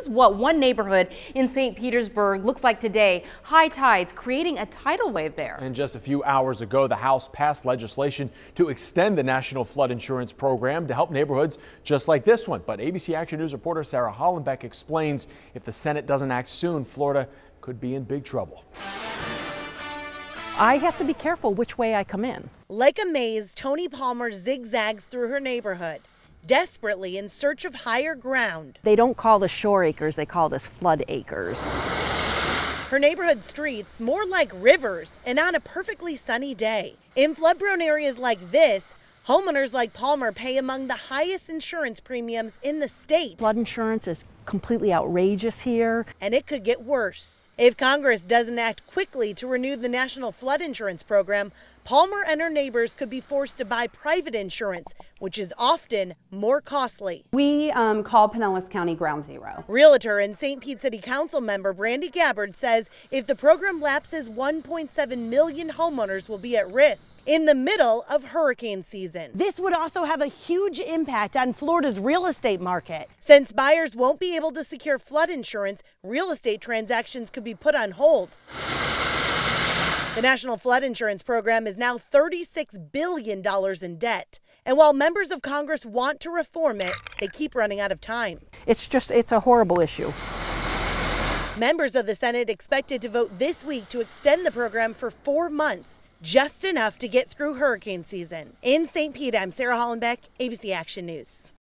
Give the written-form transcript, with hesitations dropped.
is what one neighborhood in St. Petersburg looks like today. High tides creating a tidal wave there. And just a few hours ago, the House passed legislation to extend the National Flood Insurance Program to help neighborhoods just like this one. But ABC Action News reporter Sarah Hollenbeck explains if the Senate doesn't act soon, Florida could be in big trouble. I have to be careful which way I come in. Like a maze, Tony Palmer zigzags through her neighborhood, desperately in search of higher ground. They don't call this shore acres, they call this flood acres. Her neighborhood streets more like rivers, and on a perfectly sunny day. In flood-prone areas like this, homeowners like Palmer pay among the highest insurance premiums in the state. Flood insurance is completely outrageous here. And it could get worse. If Congress doesn't act quickly to renew the National Flood Insurance Program, Palmer and her neighbors could be forced to buy private insurance, which is often more costly. We call Pinellas County Ground Zero. Realtor and St. Pete City Council member Brandy Gabbard says if the program lapses, 1.7 million homeowners will be at risk in the middle of hurricane season. This would also have a huge impact on Florida's real estate market. Since buyers won't be able to secure flood insurance, real estate transactions could be put on hold. The National Flood Insurance Program is now $36 billion in debt. And while members of Congress want to reform it, they keep running out of time. It's a horrible issue. Members of the Senate expected to vote this week to extend the program for 4 months, just enough to get through hurricane season. In St. Pete, I'm Sarah Hollenbeck, ABC Action News.